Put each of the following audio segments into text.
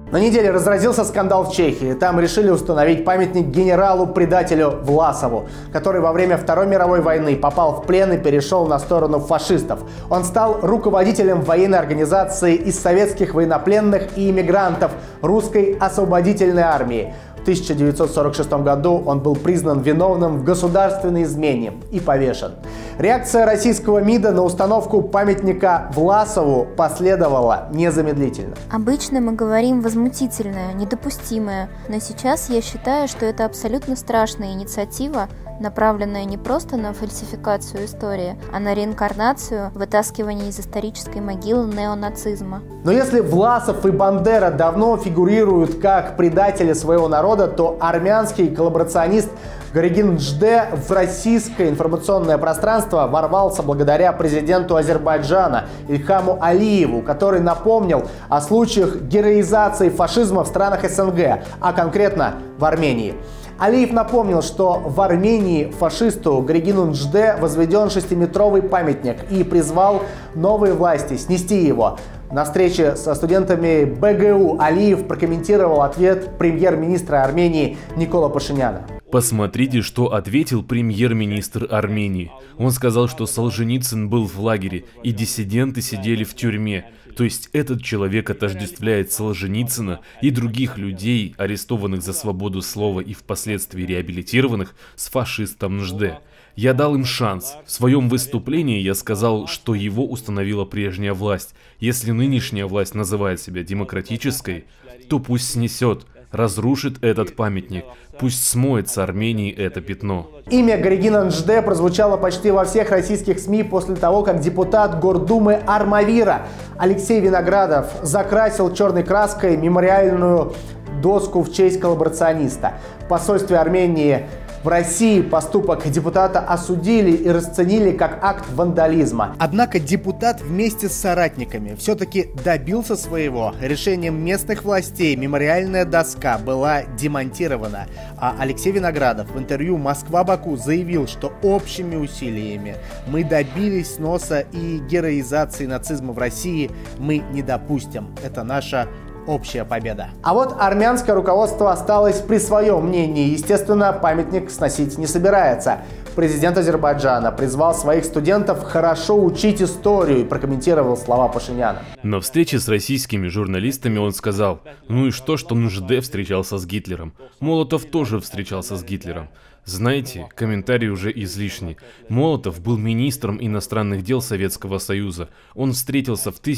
На неделе разразился скандал в Чехии. Там решили установить памятник генералу-предателю Власову, который во время Второй мировой войны попал в плен и перешел на сторону фашистов. Он стал руководителем военной организации из советских военнопленных и иммигрантов Русской освободительной армии. В 1946 году он был признан виновным в государственной измене и повешен. Реакция российского МИДа на установку памятника Власову последовала незамедлительно. Обычно мы говорим возмутительное, недопустимое, но сейчас я считаю, что это абсолютно страшная инициатива, направленная не просто на фальсификацию истории, а на реинкарнацию, вытаскивание из исторической могилы неонацизма. Но если Власов и Бандера давно фигурируют как предатели своего народа, то армянский коллаборационист Горегин Мжде в российское информационное пространство ворвался благодаря президенту Азербайджана Ильхаму Алиеву, который напомнил о случаях героизации фашизма в странах СНГ, а конкретно в Армении. Алиев напомнил, что в Армении фашисту Горегину Мжде возведен 6-метровый памятник и призвал новые власти снести его. На встрече со студентами БГУ Алиев прокомментировал ответ премьер-министра Армении Никола Пашиняна. Посмотрите, что ответил премьер-министр Армении. Он сказал, что Солженицын был в лагере и диссиденты сидели в тюрьме. То есть этот человек отождествляет Солженицына и других людей, арестованных за свободу слова и впоследствии реабилитированных, с фашистом Мжде. Я дал им шанс. В своем выступлении я сказал, что его установила прежняя власть. Если нынешняя власть называет себя демократической, то пусть снесет, разрушит этот памятник. Пусть смоет с Армении это пятно. Имя Горегина Мжде прозвучало почти во всех российских СМИ после того, как депутат Гордумы Армавира Алексей Виноградов закрасил черной краской мемориальную доску в честь коллаборациониста. В посольстве Армении в России поступок депутата осудили и расценили как акт вандализма. Однако депутат вместе с соратниками все-таки добился своего. Решением местных властей мемориальная доска была демонтирована. А Алексей Виноградов в интервью «Москва-Баку» заявил, что общими усилиями мы добились сноса и героизации нацизма в России. Мы не допустим. Это наша общая победа. А вот армянское руководство осталось при своем мнении. Естественно, памятник сносить не собирается. Президент Азербайджана призвал своих студентов хорошо учить историю и прокомментировал слова Пашиняна. На встрече с российскими журналистами он сказал: ну и что Мжде встречался с Гитлером? Молотов тоже встречался с Гитлером. Знаете, комментарий уже излишний. Молотов был министром иностранных дел Советского Союза. Он встретился в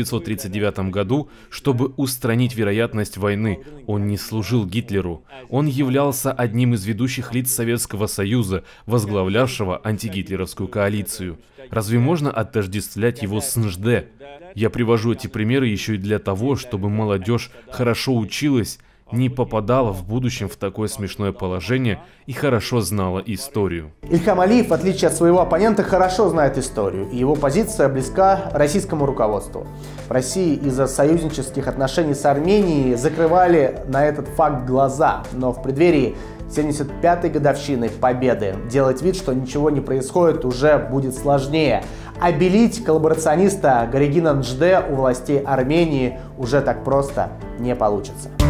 1939 году, чтобы устранить вероятность войны. Он не служил Гитлеру. Он являлся одним из ведущих лиц Советского Союза, возглавлявшего антигитлеровскую коалицию. Разве можно отождествлять его с Мжде? Я привожу эти примеры еще и для того, чтобы молодежь хорошо училась, не попадала в будущем в такое смешное положение и хорошо знала историю. Ильхам Алиев, в отличие от своего оппонента, хорошо знает историю, и его позиция близка российскому руководству. В России из-за союзнических отношений с Арменией закрывали на этот факт глаза, но в преддверии 75-й годовщины Победы делать вид, что ничего не происходит, уже будет сложнее. Обелить коллаборациониста Горегина Мжде у властей Армении уже так просто не получится.